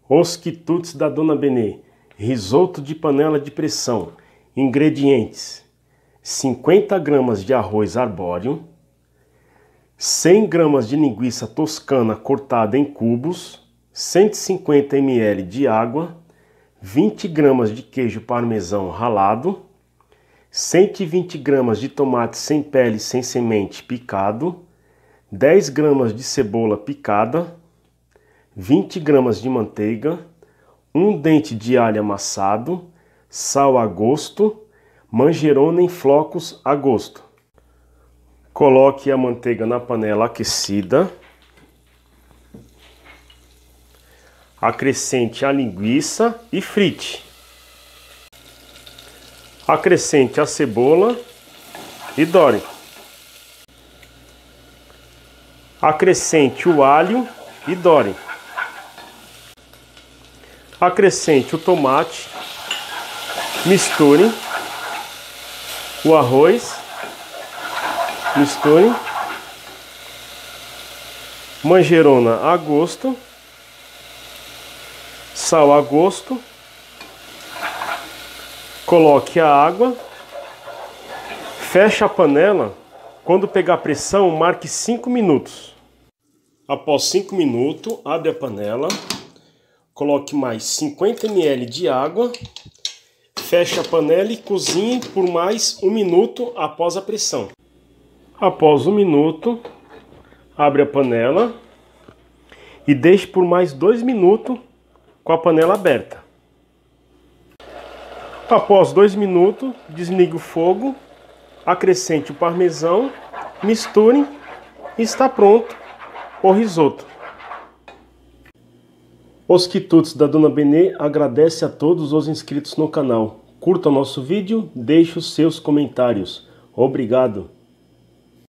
Os quitutes da Dona Benê. Risoto de panela de pressão. Ingredientes: 50 gramas de arroz arbóreo, 100 gramas de linguiça toscana cortada em cubos, 150 ml de água, 20 gramas de queijo parmesão ralado, 120 gramas de tomate sem pele e sem semente picado, 10 gramas de cebola picada, 20 gramas de manteiga, 1 dente de alho amassado, sal a gosto, manjerona em flocos a gosto. Coloque a manteiga na panela aquecida. Acrescente a linguiça e frite. Acrescente a cebola e dore. Acrescente o alho e dore. Acrescente o tomate, misture o arroz, misture, manjerona a gosto, sal a gosto, coloque a água, feche a panela, quando pegar pressão marque 5 minutos. Após 5 minutos, abre a panela. Coloque mais 50 ml de água, feche a panela e cozinhe por mais 1 minuto após a pressão. Após 1 minuto, abre a panela e deixe por mais 2 minutos com a panela aberta. Após 2 minutos, desligue o fogo, acrescente o parmesão, misture e está pronto o risoto. Os quitutes da Dona Benê agradece a todos os inscritos no canal. Curta o nosso vídeo, deixe os seus comentários. Obrigado!